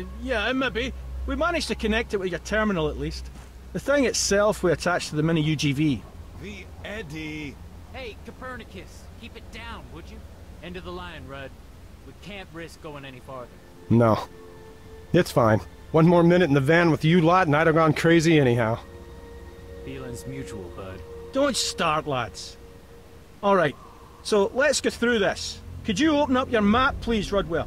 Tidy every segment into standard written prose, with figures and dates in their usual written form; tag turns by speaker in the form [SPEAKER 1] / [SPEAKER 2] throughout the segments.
[SPEAKER 1] Yeah, maybe. We managed to connect it with your terminal at least. The thing itself we attached to the mini UGV.
[SPEAKER 2] The Eddie.
[SPEAKER 3] Hey, Copernicus, keep it down, would you? End of the line, Rudd. We can't risk going any farther.
[SPEAKER 4] No. It's fine. One more minute in the van with you lot and I'd have gone crazy anyhow.
[SPEAKER 3] Feelings mutual, bud.
[SPEAKER 1] Don't start, lads. Alright, so let's go through this. Could you open up your map, please, Rudwell?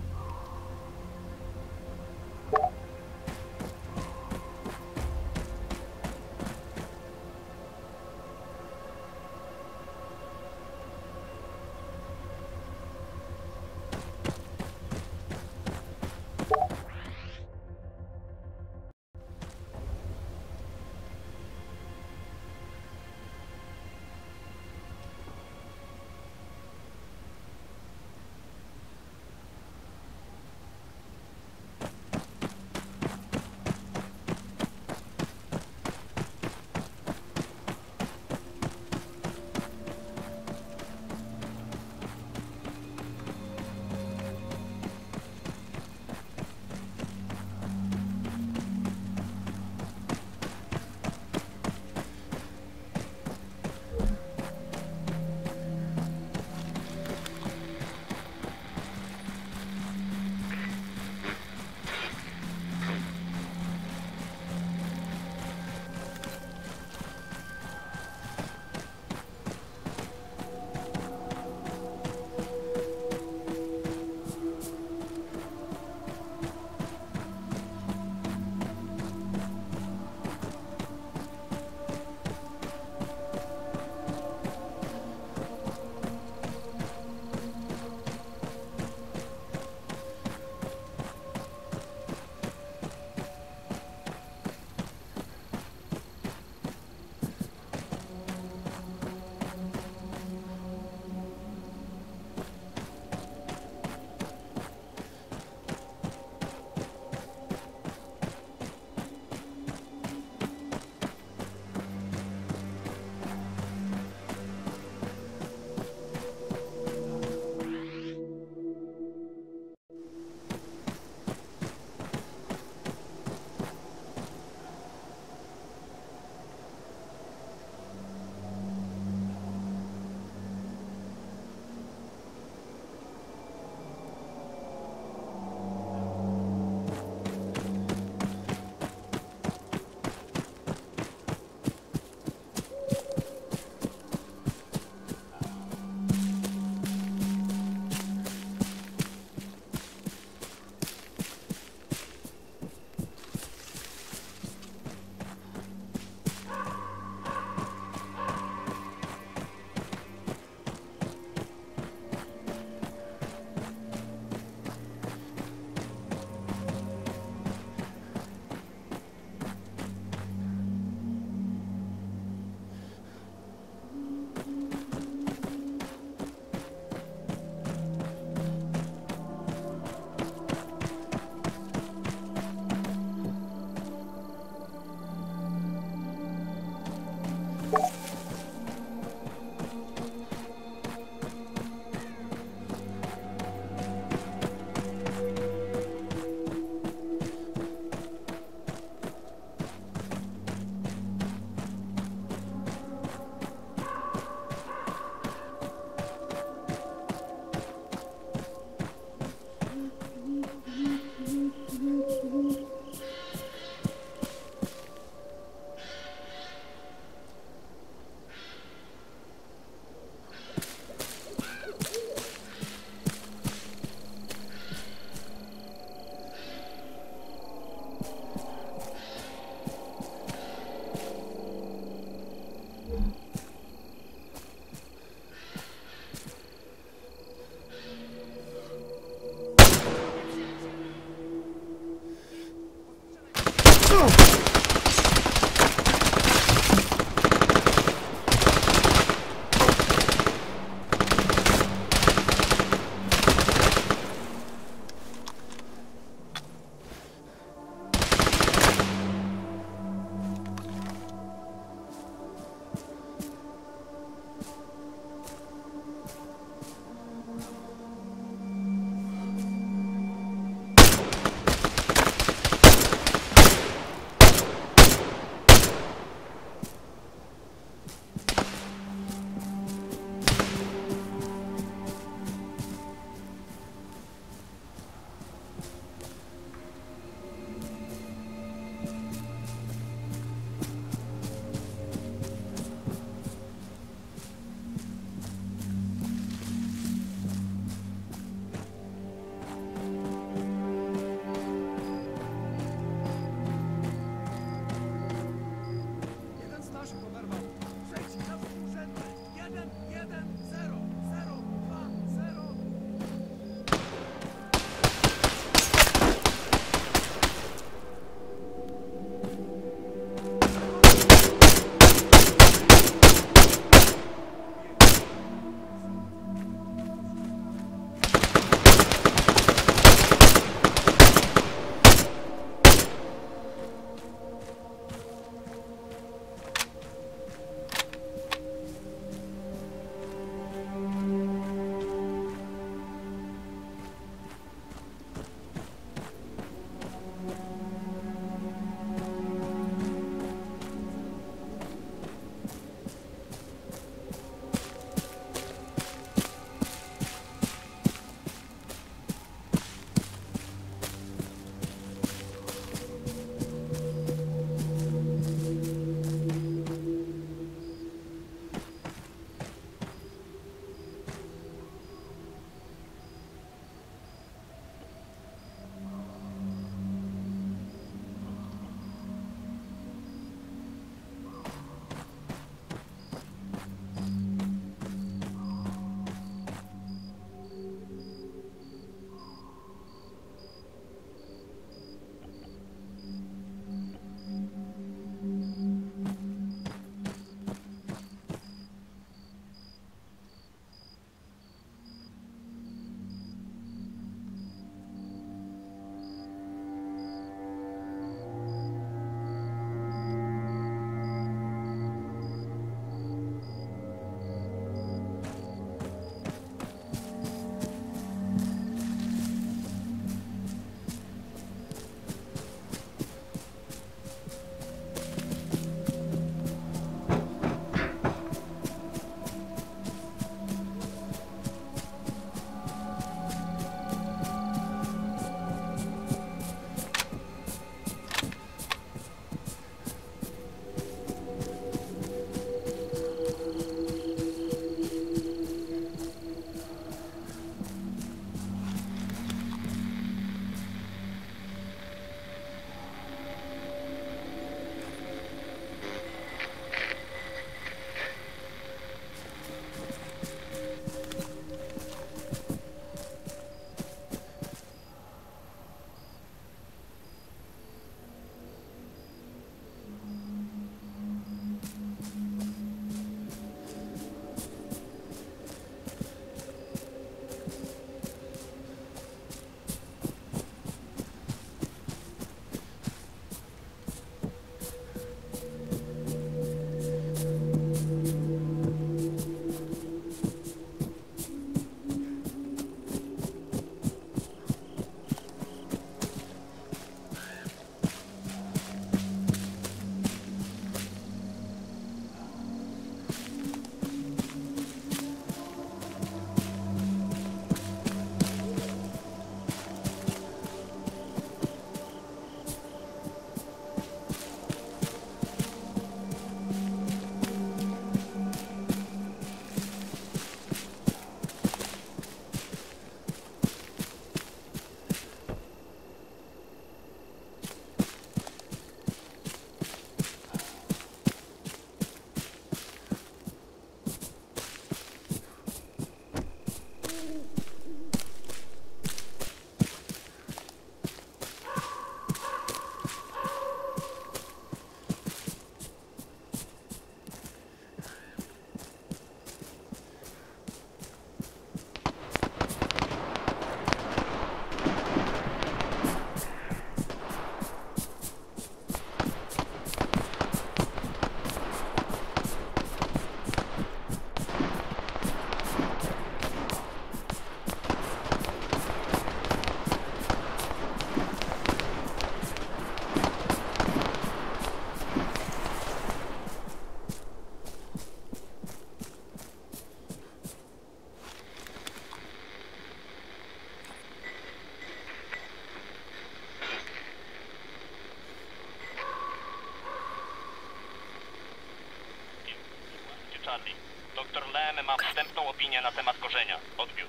[SPEAKER 5] Charlie. Doktor Lem ma wstępną opinię na temat korzenia. Odbiór.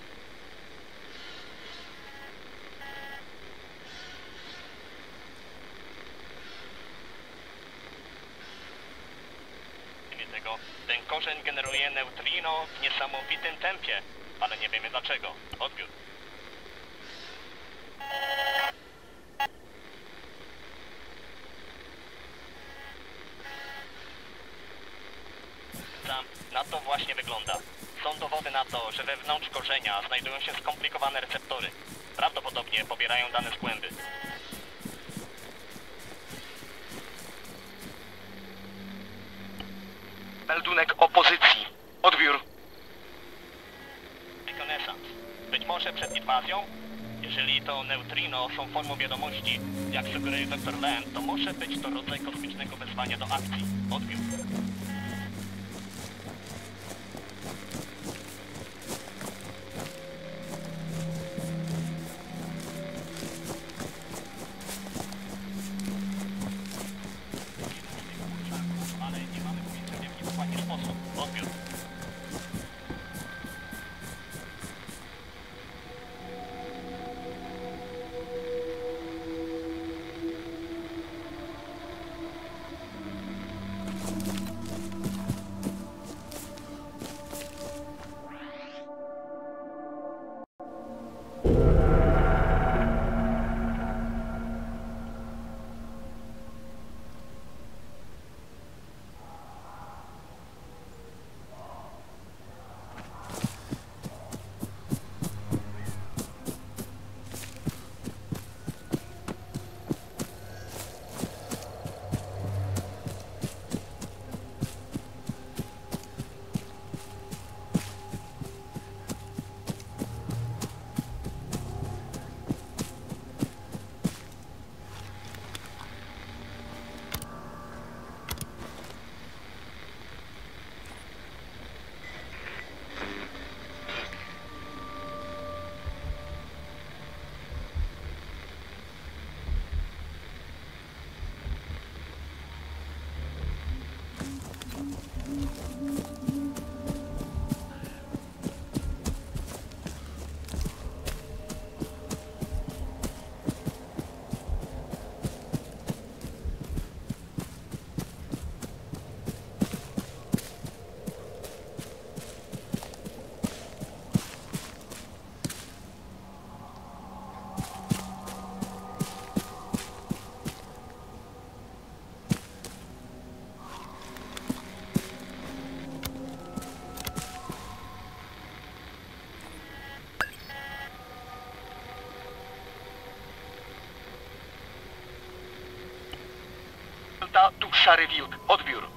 [SPEAKER 5] Tego, ten korzeń generuje neutrino w niesamowitym tempie, ale nie wiemy dlaczego. Odbiór. Sam, na to właśnie wygląda. Są dowody na to, że wewnątrz korzenia znajdują się skomplikowane receptory. Prawdopodobnie pobierają dane z głęby. Meldunek opozycji. Odbiór. Rekonesans. Być może przed inwazją? Jeżeli to neutrino są formą wiadomości, jak sugeruje dr Lem, to może być to rodzaj kosmicznego wezwania do akcji. Odbiór. Ale nie mamy pojęcia, w jaki dokładnie sposób. Odbiór. Tu szary wilk. Odbiór.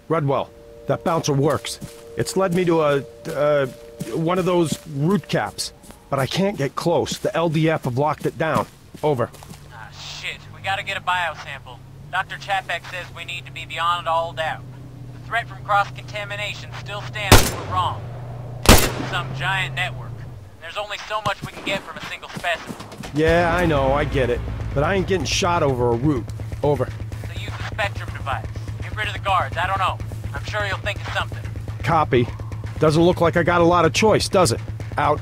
[SPEAKER 4] Redwell, that bouncer works. It's led me to one of those root caps. But I can't get close. The LDF have locked it down. Over.
[SPEAKER 3] Ah, shit. We gotta get a biosample. Dr. Chapek says we need to be beyond all doubt. The threat from cross-contamination still stands if we're wrong. This is some giant network. There's only so much we can get from a single specimen.
[SPEAKER 4] Yeah, I know, I get it. But I ain't getting shot over a root. Over.
[SPEAKER 3] So use the Spectrum device. Get rid of the guards, I don't know. I'm sure you'll think of something.
[SPEAKER 4] Copy. Doesn't look like I got a lot of choice, does it? Out.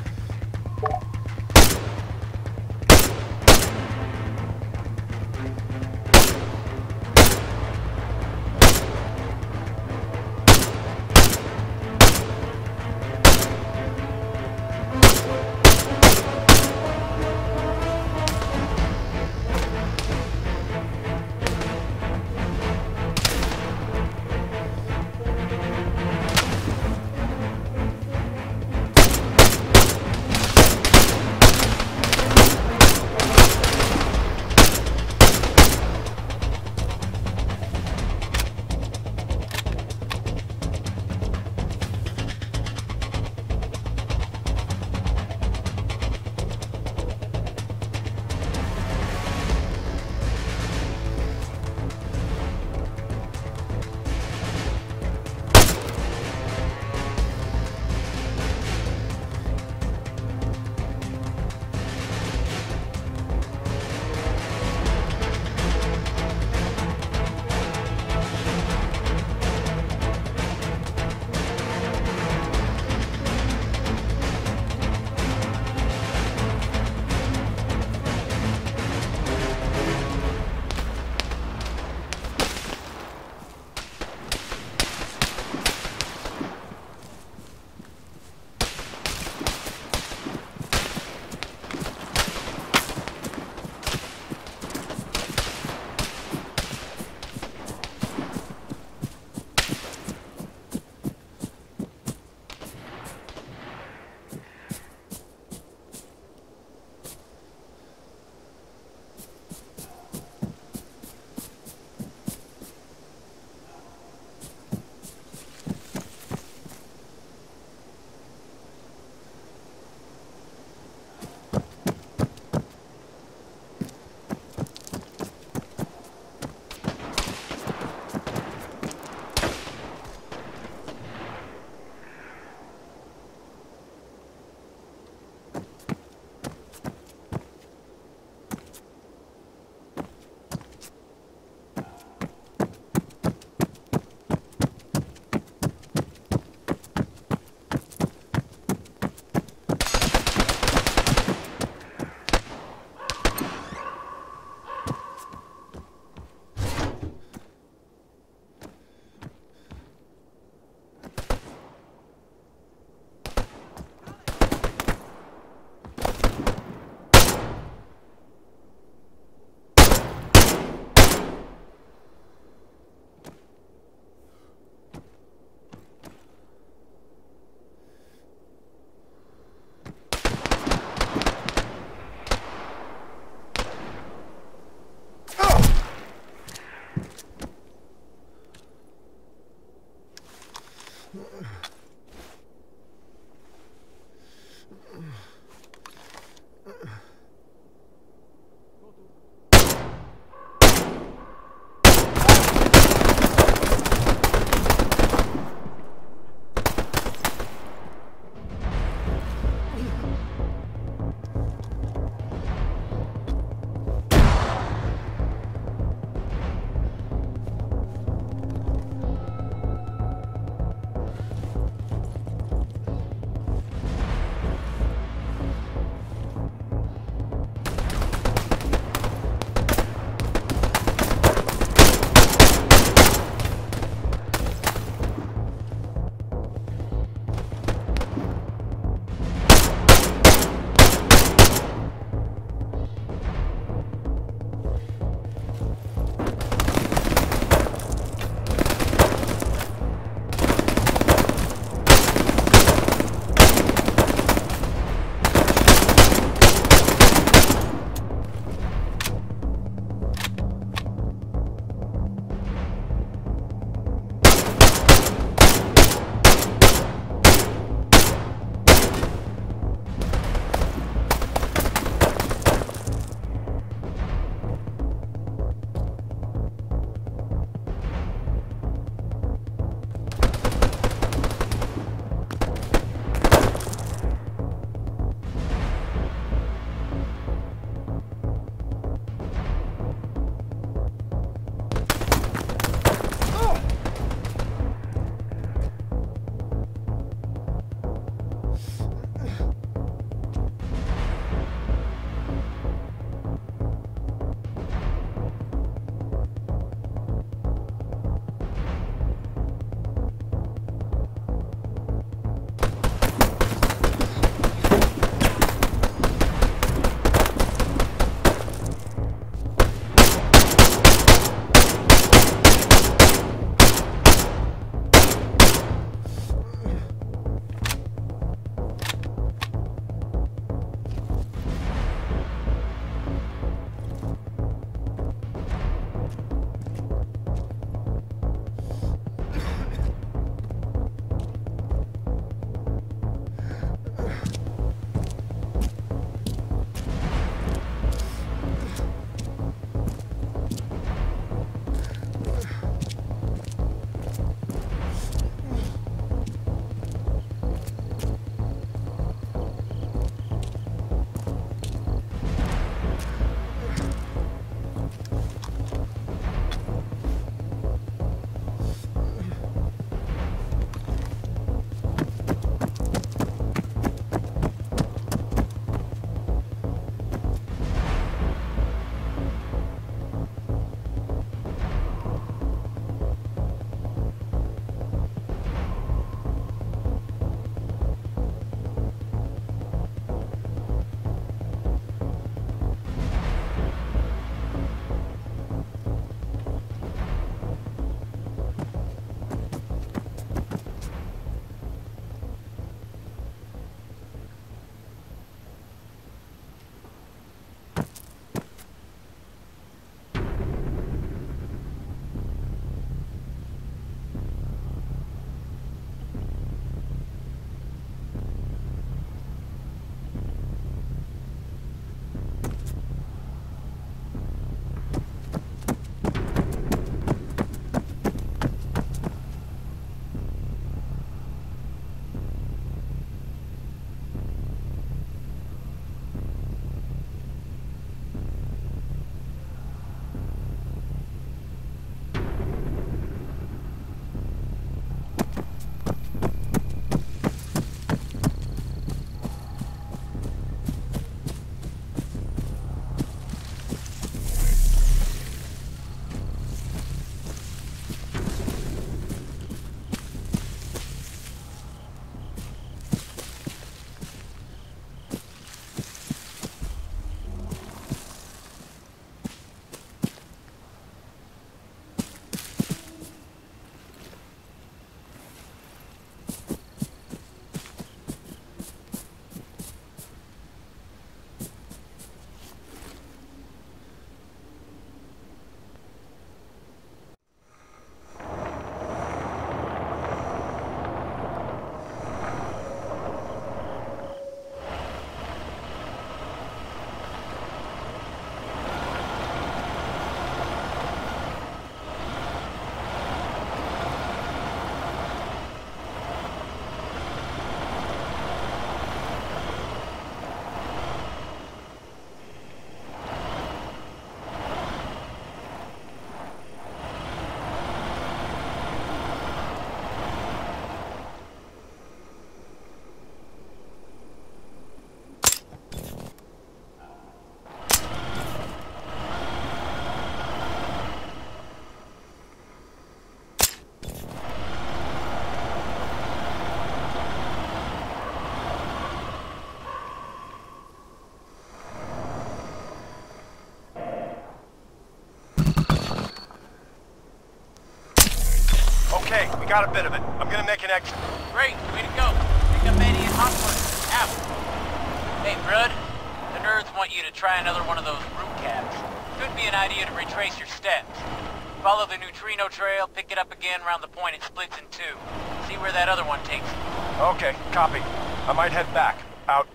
[SPEAKER 6] Okay, we got a bit of it. I'm gonna make an exit.
[SPEAKER 3] Great, way to go. Pick up Eddie and Hotfoot. Out. Hey, Brud. The nerds want you to try another one of those root cabs. Could be an idea to retrace your steps. Follow the neutrino trail, pick it up again around the point it splits in two. See where that other one takes you.
[SPEAKER 6] Okay, copy. I might head back. Out.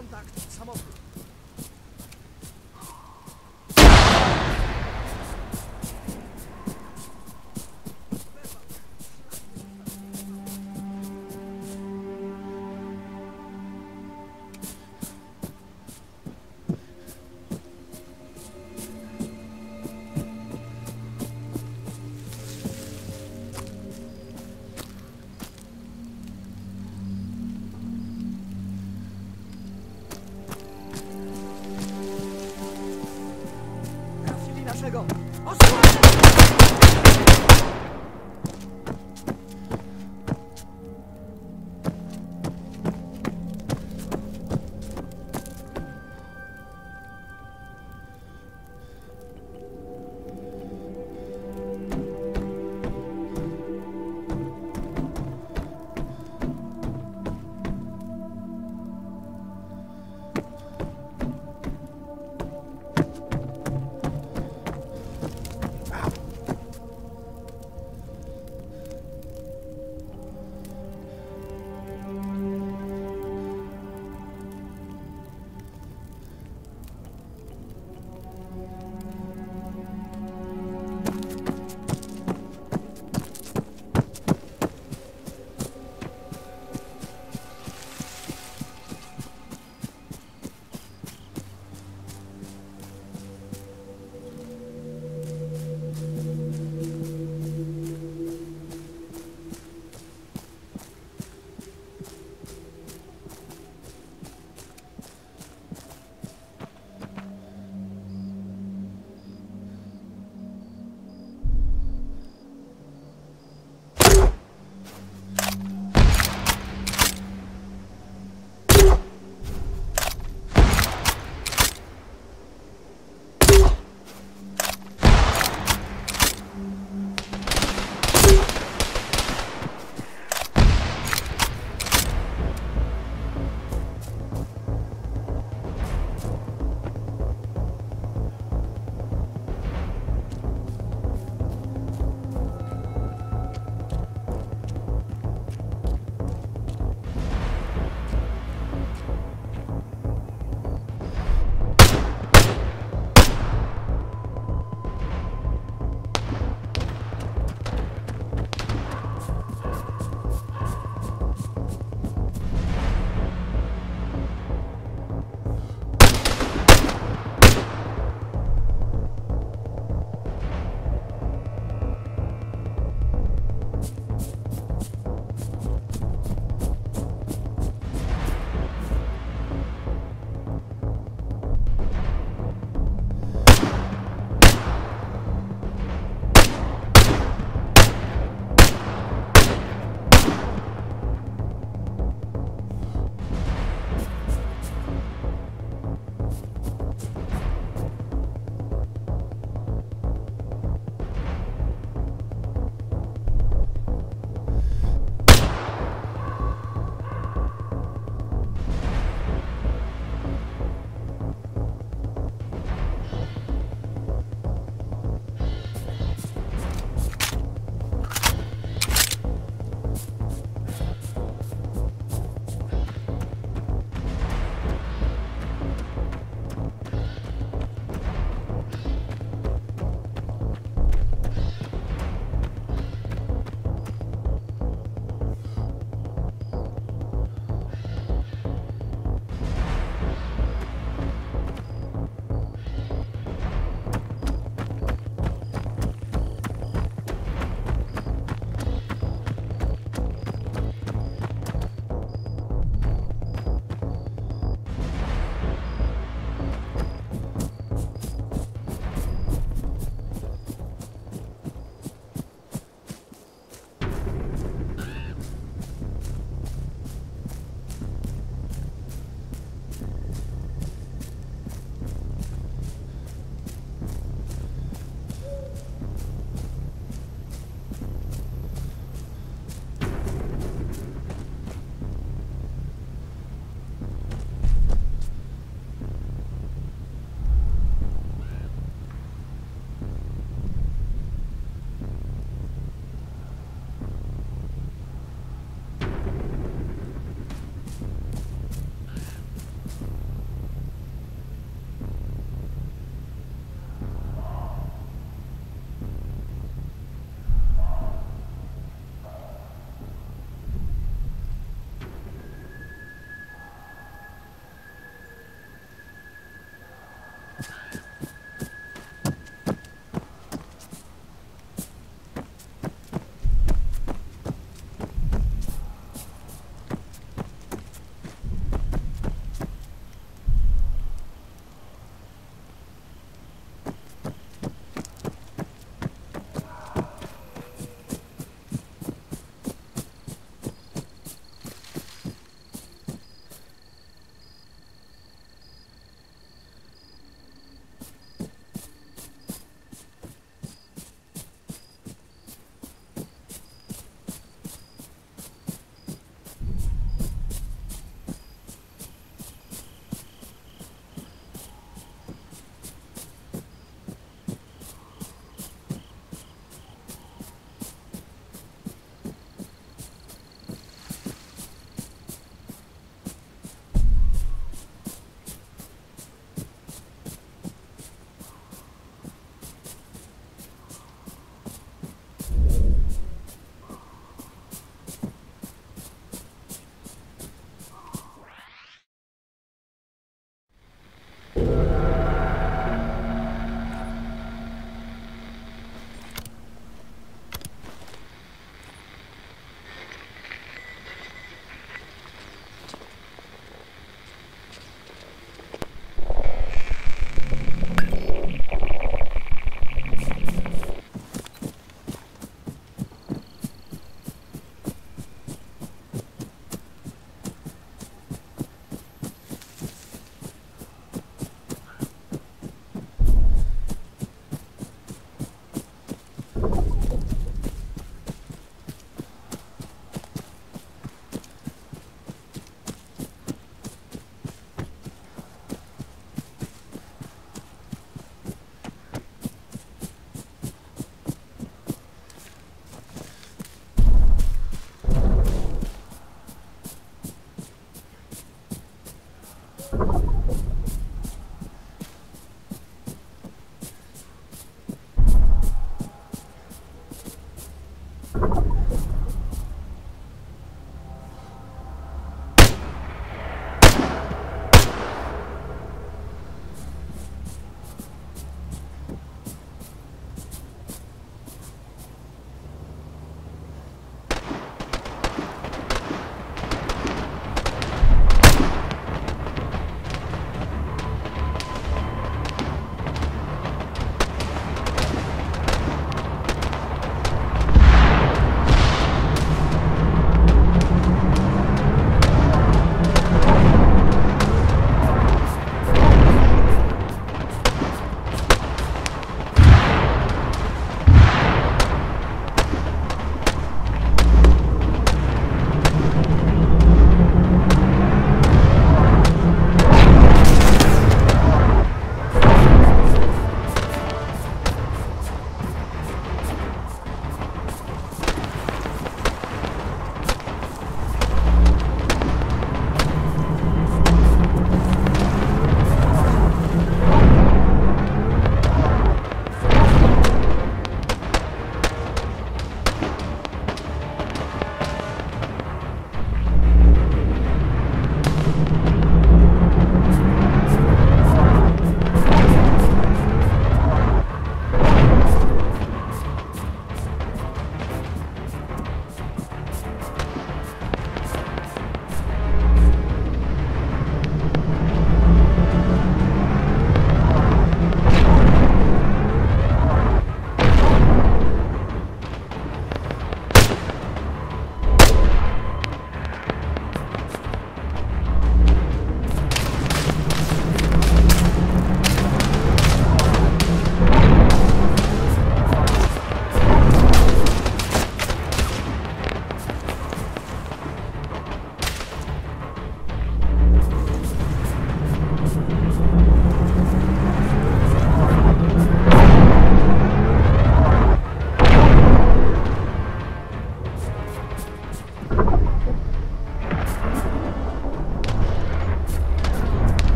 [SPEAKER 7] Kontakt, samochód.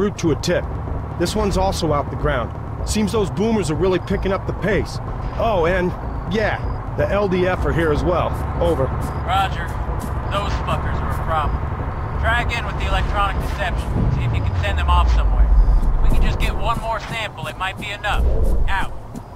[SPEAKER 4] route to a tip. This one's also out the ground. Seems those boomers are really picking up the pace. Oh, and yeah, the LDF are here as well. Over.
[SPEAKER 3] Roger. Those fuckers are a problem. Try again with the electronic deception. See if you can send them off somewhere. If we can just get one more sample, it might be enough. Out.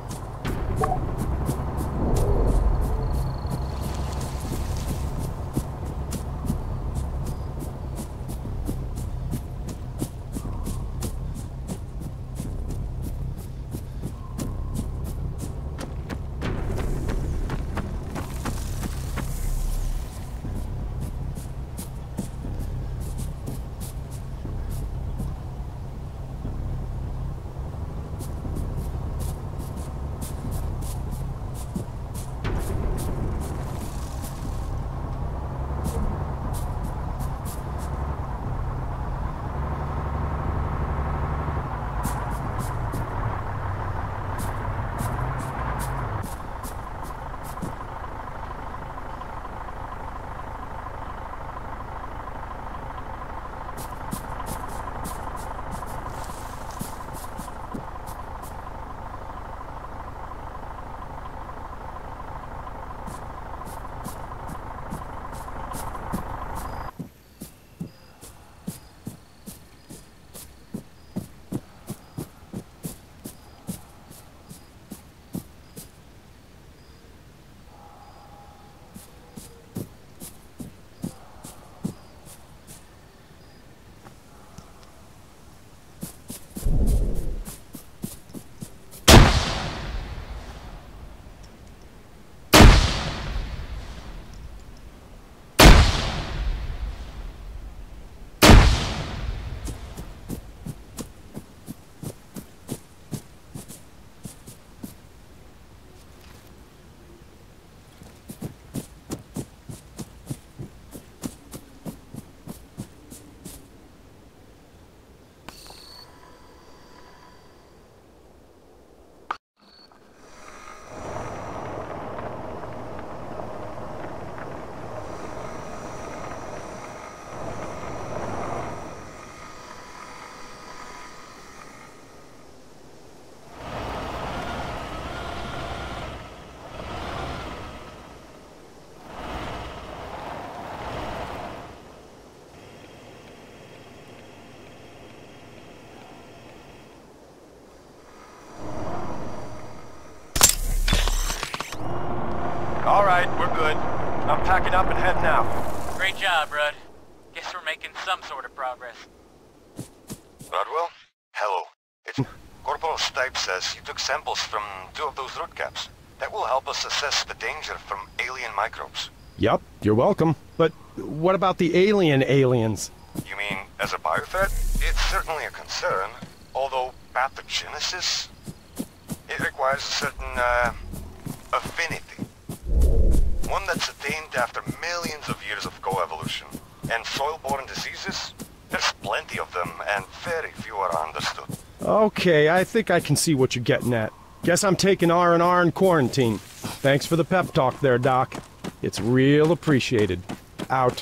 [SPEAKER 6] All right, we're good. I'm packing up and heading out.
[SPEAKER 3] Great job, Rudd. Guess we're making some sort of progress.
[SPEAKER 6] Rodwell? Hello. It's Corporal Stipe says you took samples from 2 of those root caps. That will help us assess the danger from alien microbes.
[SPEAKER 4] Yup, you're welcome. But what about the aliens?
[SPEAKER 6] You mean as a biothreat? It's certainly a concern, although pathogenesis? It requires a certain, affinity. One that's attained after millions of years of coevolution. And soil-borne diseases? There's plenty of them, and very few are understood.
[SPEAKER 4] Okay, I think I can see what you're getting at. Guess I'm taking R&R in quarantine. Thanks for the pep talk there, Doc. It's real appreciated. Out.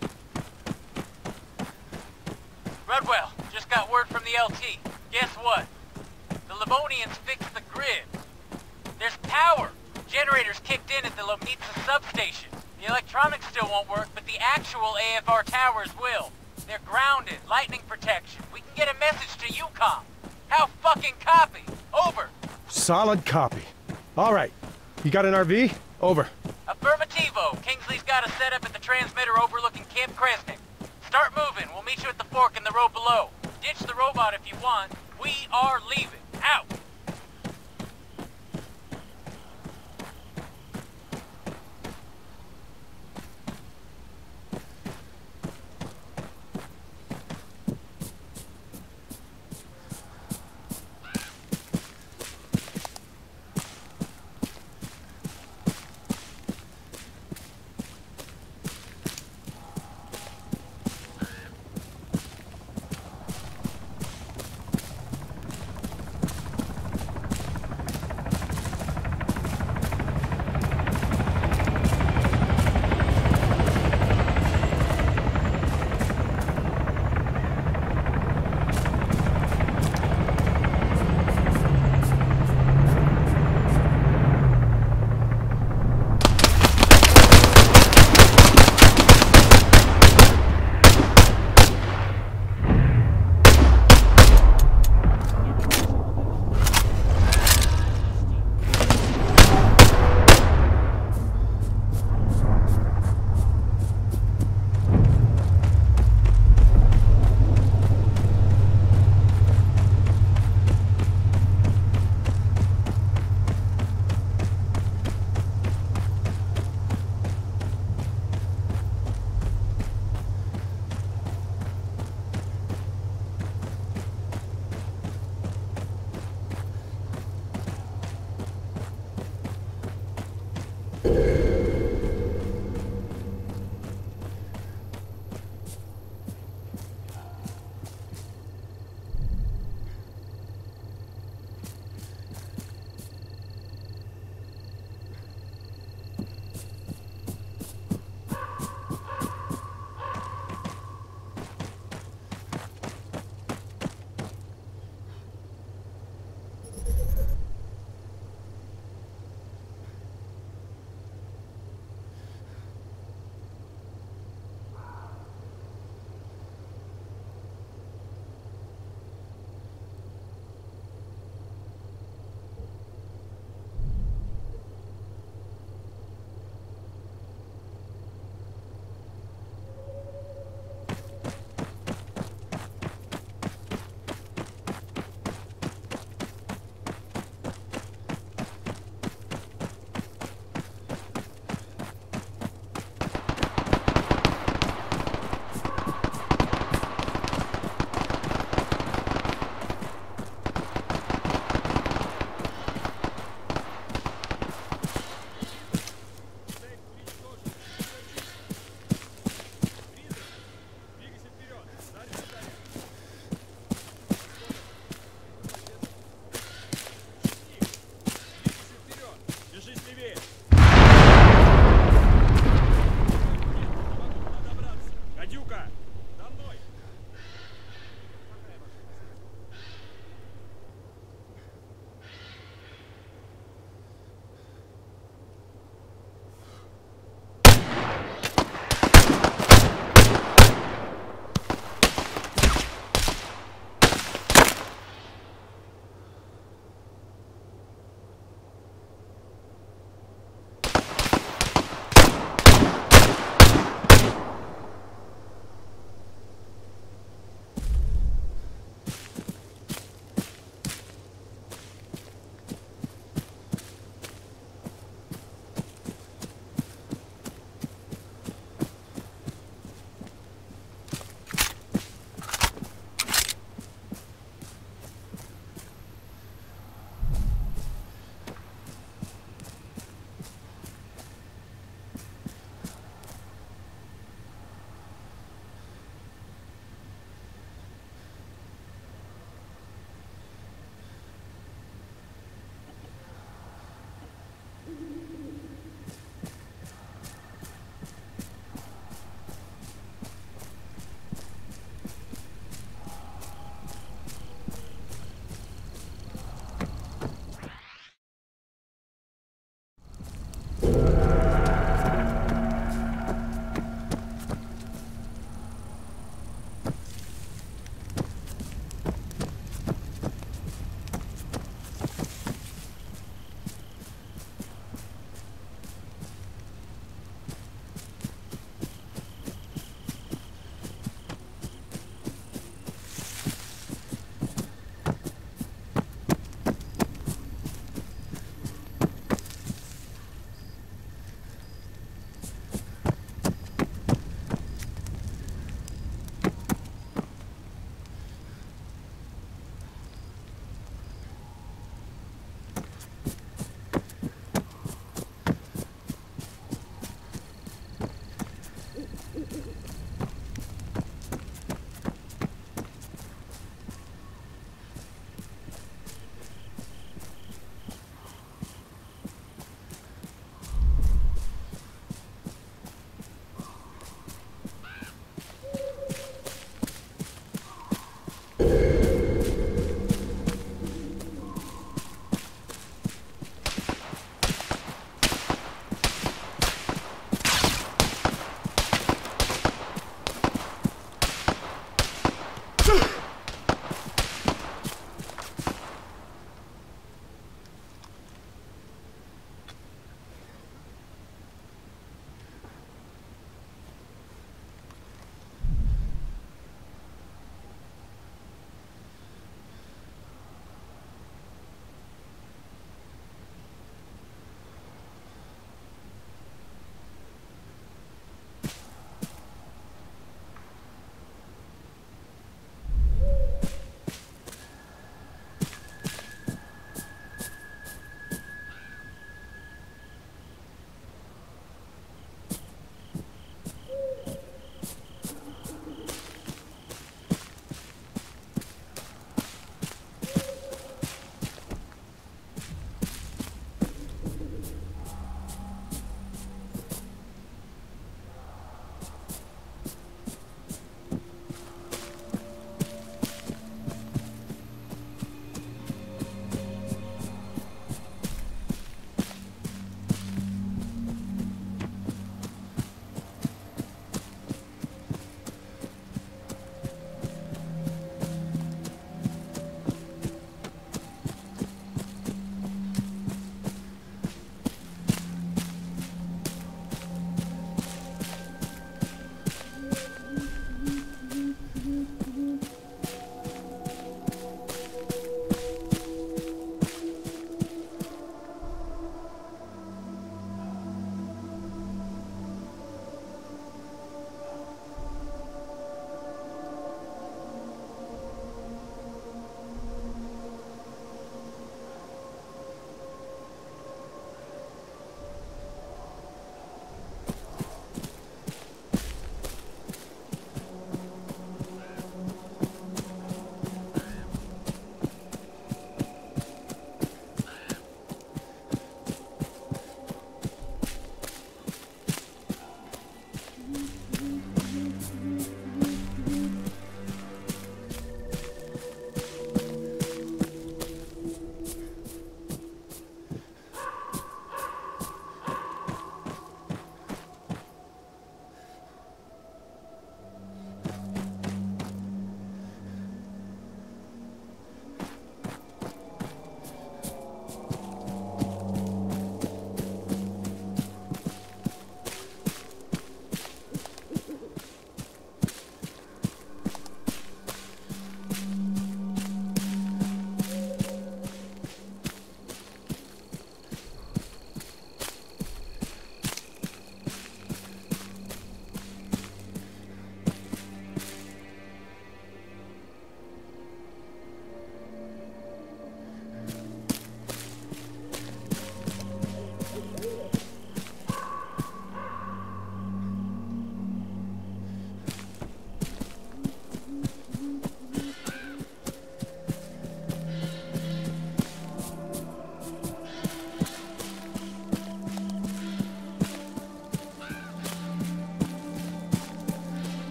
[SPEAKER 3] Rudwell, just got word from the LT. Guess what? The Livonians fixed the grid. There's power. Generators kicked in at the Lomitsa substation. The electronics still won't work, but the actual AFR towers will. They're grounded, lightning protection. We can get a message to UCOM. How fucking copy? Over.
[SPEAKER 4] Solid copy. All right. You got an RV? Over.
[SPEAKER 3] Affirmativo. Kingsley's got a setup at the transmitter overlooking Camp Kresnik. Start moving. We'll meet you at the fork in the road below. Ditch the robot if you want. We are leaving. Out.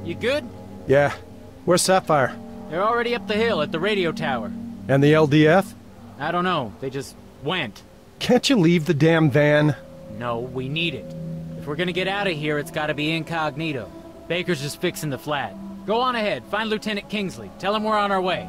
[SPEAKER 3] You good?
[SPEAKER 4] Yeah. Where's Sapphire?
[SPEAKER 3] They're already up the hill at the radio tower.
[SPEAKER 4] And the LDF?
[SPEAKER 3] I don't know. They just went.
[SPEAKER 4] Can't you leave the damn van?
[SPEAKER 3] No, we need it. If we're gonna get out of here, it's gotta be incognito. Baker's just fixing the flat. Go on ahead. Find Lieutenant Kingsley. Tell him we're on our way.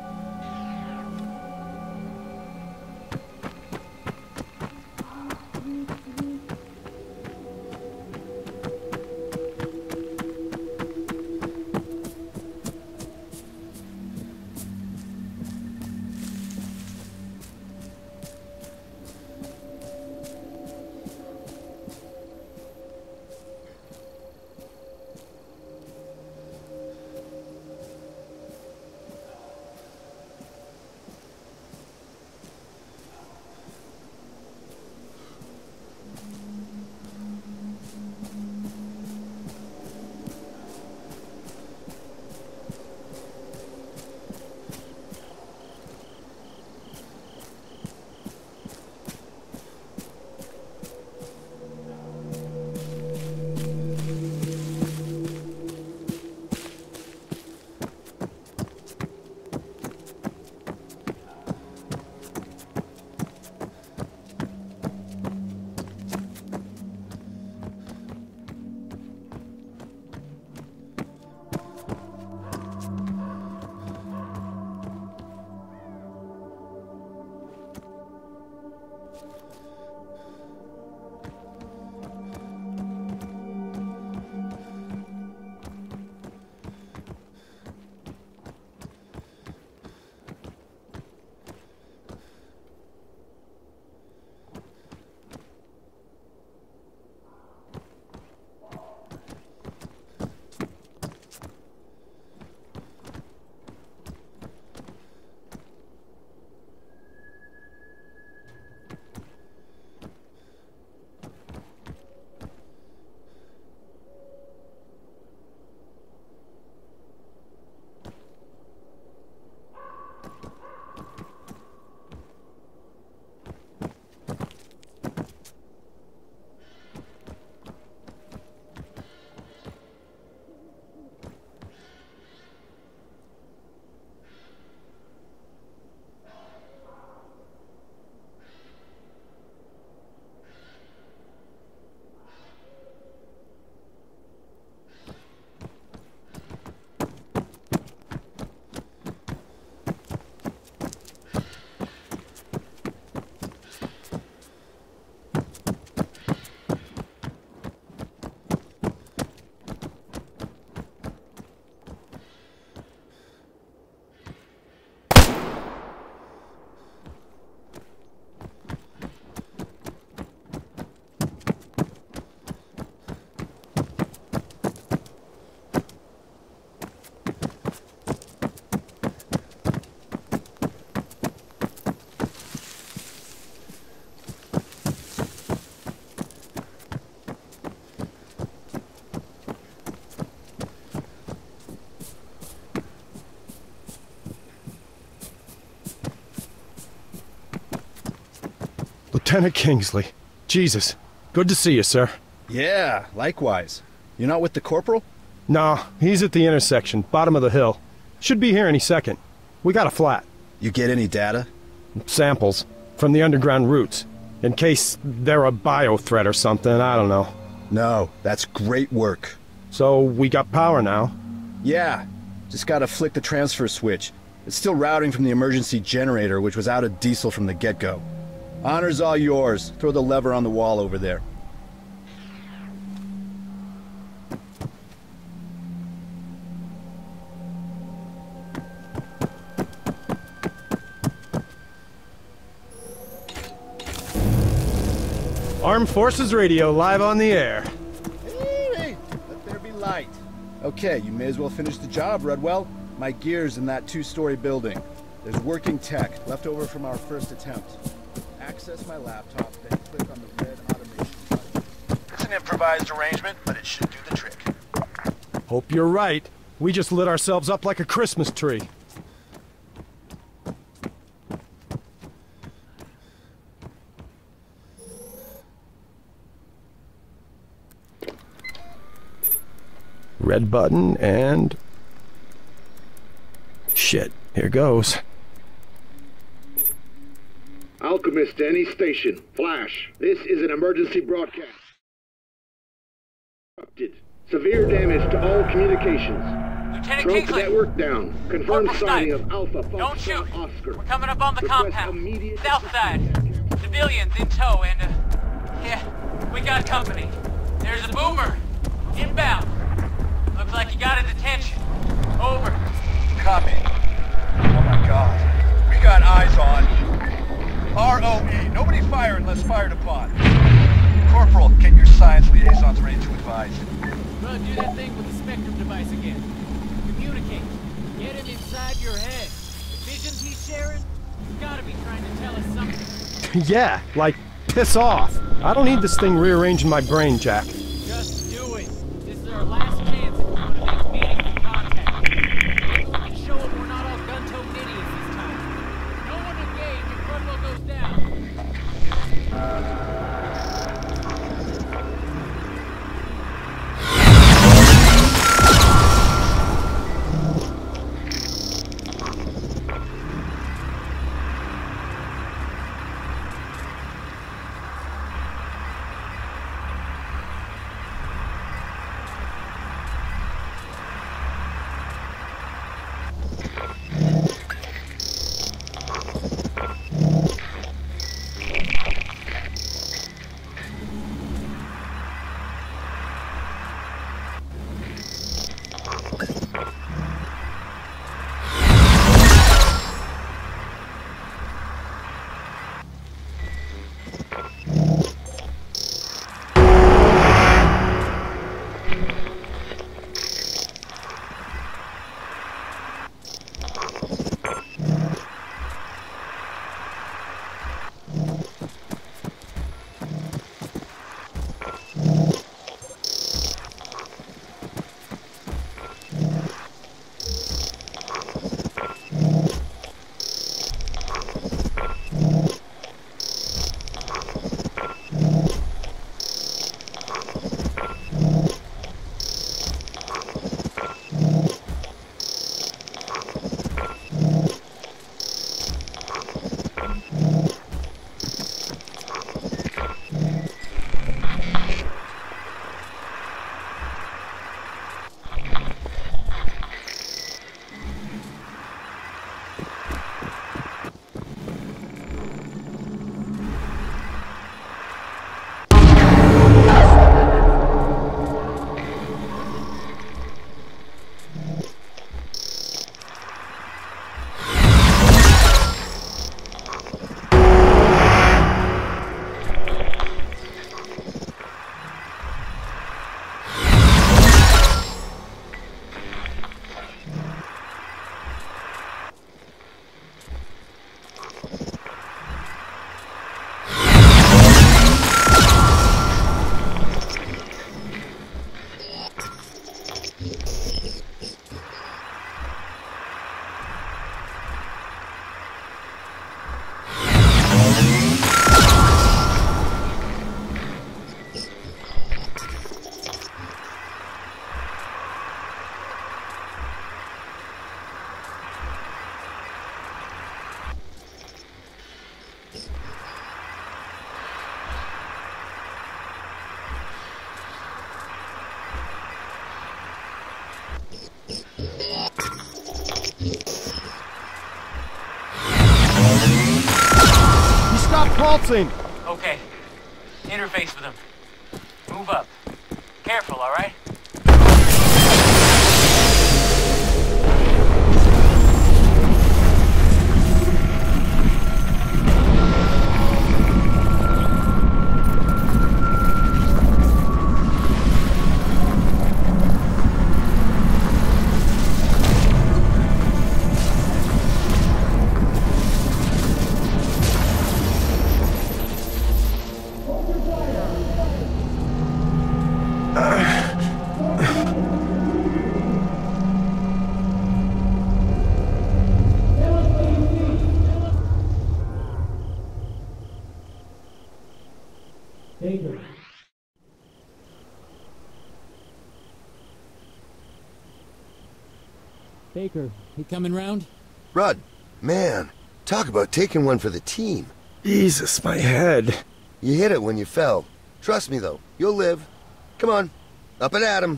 [SPEAKER 4] Lieutenant Kingsley. Jesus. Good to see you, sir.
[SPEAKER 7] Yeah, likewise. You're not with the corporal?
[SPEAKER 4] No, he's at the intersection, bottom of the hill. Should be here any second. We got a flat.
[SPEAKER 7] You get any data?
[SPEAKER 4] Samples. From the underground routes. In case they're a bio threat or something, I don't know.
[SPEAKER 7] No, that's great work.
[SPEAKER 4] So, we got power now?
[SPEAKER 7] Yeah, just gotta flick the transfer switch. It's still routing from the emergency generator, which was out of diesel from the get-go. Honor's all yours. Throw the lever on the wall over there.
[SPEAKER 4] Armed Forces Radio live on the air.
[SPEAKER 7] Hey, let there be light. Okay, you may as well finish the job, Redwell. My gear's in that two-story building. There's working tech left over from our first attempt. Access my laptop, then click on the red automation button.
[SPEAKER 6] It's an improvised arrangement, but it should do the trick.
[SPEAKER 4] Hope you're right. We just lit ourselves up like a Christmas tree. red button, and... Shit, here goes.
[SPEAKER 8] Alchemist to any station. Flash. This is an emergency broadcast. Severe damage to all communications.
[SPEAKER 3] Lieutenant
[SPEAKER 8] Trope
[SPEAKER 3] Kingsley!
[SPEAKER 8] network down. Confirmed
[SPEAKER 3] Corporal
[SPEAKER 8] sighting
[SPEAKER 3] Snipe.
[SPEAKER 8] of Alpha
[SPEAKER 3] Don't
[SPEAKER 8] Fox
[SPEAKER 3] shoot!
[SPEAKER 8] Oscar.
[SPEAKER 3] We're coming up on the
[SPEAKER 8] Request
[SPEAKER 3] compound.
[SPEAKER 8] immediate
[SPEAKER 3] South side. Civilians in tow and, yeah, we got company. There's a boomer. Inbound. Looks like you got a detention. Over.
[SPEAKER 9] Copy. Oh my god. We got eyes on ROE. Nobody fire unless fired upon. Corporal, get your science liaisons ready to advise.
[SPEAKER 10] Bro, do that thing with the Spectrum device again. Communicate. Get him inside your head. The visions he's sharing, he's gotta be trying to tell us something.
[SPEAKER 4] Yeah, like, piss off. I don't need this thing rearranging my brain, Jack.
[SPEAKER 10] Just do it. This is our last chance if we want to make meaningful contact. Maybe we can show him we're not all gun-toting idiots this time. No one engage if Crudwell goes down.
[SPEAKER 4] Pulsing!
[SPEAKER 3] Okay. Interface with him. Move up. Careful, alright?
[SPEAKER 10] Baker, he coming round?
[SPEAKER 11] Rudd, man, talk about taking one for the team.
[SPEAKER 4] Jesus, my head.
[SPEAKER 11] You hit it when you fell. Trust me, though, you'll live. Come on, up and at 'em.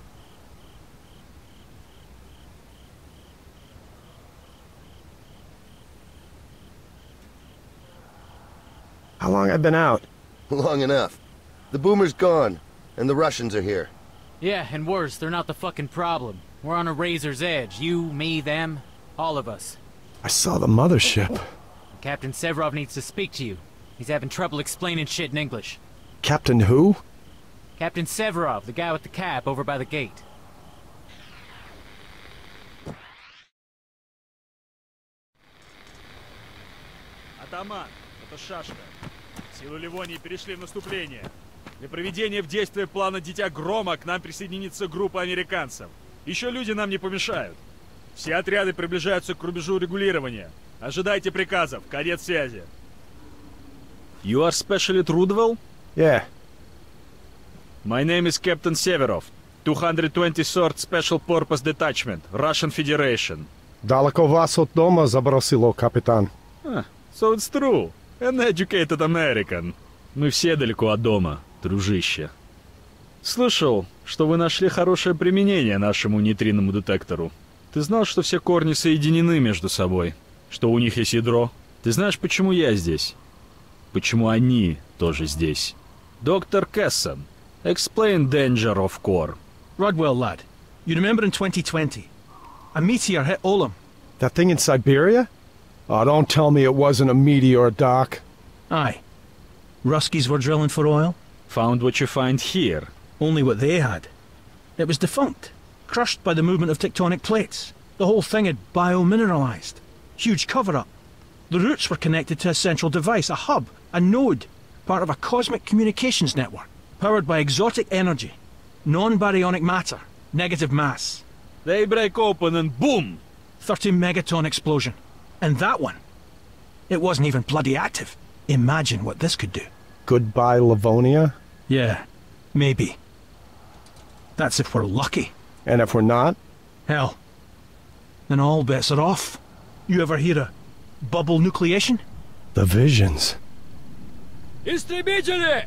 [SPEAKER 4] How long I've been out?
[SPEAKER 11] Long enough. The boomer's gone, and the Russians are here.
[SPEAKER 10] Yeah, and worse, they're not the fucking problem. We're on a razor's edge. You, me, them, all of us.
[SPEAKER 4] I saw the mothership.
[SPEAKER 10] Captain Severov needs to speak to you. He's having trouble explaining shit in English.
[SPEAKER 4] Captain who?
[SPEAKER 10] Captain Severov, the guy with the cap over by the gate.
[SPEAKER 2] Атаман, это Шашка. Силы Ливонии перешли в наступление. Для проведения в действие плана «Дитя Грома» к нам присоединится группа американцев. Еще люди нам не помешают. Все отряды приближаются к рубежу регулирования. Ожидайте приказов. Конец связи. You are Special Rudwell?
[SPEAKER 4] Yeah.
[SPEAKER 2] My name is Captain Severov. 223rd Special Purpose Detachment, Russian Federation.
[SPEAKER 4] Далеко вас от дома забросило, капитан.
[SPEAKER 2] So it's true. An educated American. Мы все далеко от дома, дружище. Слышал, что вы нашли хорошее применение нашему нейтринному детектору. Ты знал, что все корни соединены между собой? Что у них есть ядро? Ты знаешь, почему я здесь? Почему они тоже здесь? Доктор Кессон, explain danger of core.
[SPEAKER 1] Rodwell, lad, you remember in 2020? A meteor hit Olam.
[SPEAKER 4] That thing in Siberia? Oh, don't tell me it wasn't a meteor, Doc.
[SPEAKER 1] Aye. Ruskies were drilling for oil.
[SPEAKER 2] Found what you find here.
[SPEAKER 1] Only what they had. It was defunct, crushed by the movement of tectonic plates. The whole thing had biomineralized. Huge cover-up. The roots were connected to a central device, a hub, a node, part of a cosmic communications network, powered by exotic energy, non-baryonic matter, negative mass.
[SPEAKER 2] They break open and boom!
[SPEAKER 1] 30 megaton explosion. And that one, it wasn't even bloody active. Imagine what this could do.
[SPEAKER 4] Goodbye, Livonia?
[SPEAKER 1] Yeah, maybe. That's if we're lucky.
[SPEAKER 4] And if we're not?
[SPEAKER 1] Hell, then all bets are off. You ever hear of bubble nucleation?
[SPEAKER 4] The visions.
[SPEAKER 2] Истребители!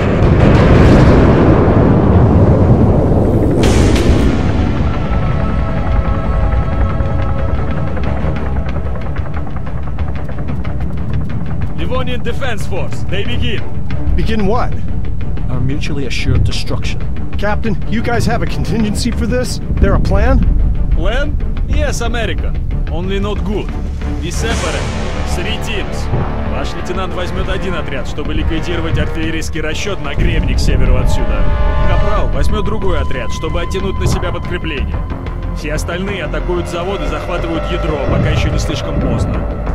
[SPEAKER 2] Livonian Defense Force, they begin.
[SPEAKER 4] Begin what?
[SPEAKER 1] Our mutually assured destruction.
[SPEAKER 4] Captain, you guys have a contingency for this? There a plan?
[SPEAKER 2] Plan? Yes, American. Only not good. We separate. 3 teams. Ваш лейтенант возьмет один отряд, чтобы ликвидировать артиллерийский расчет на гребне к северу отсюда. Капрал возьмет другой отряд, чтобы оттянуть на себя подкрепление. Все остальные атакуют завод и захватывают ядро, пока еще не слишком поздно.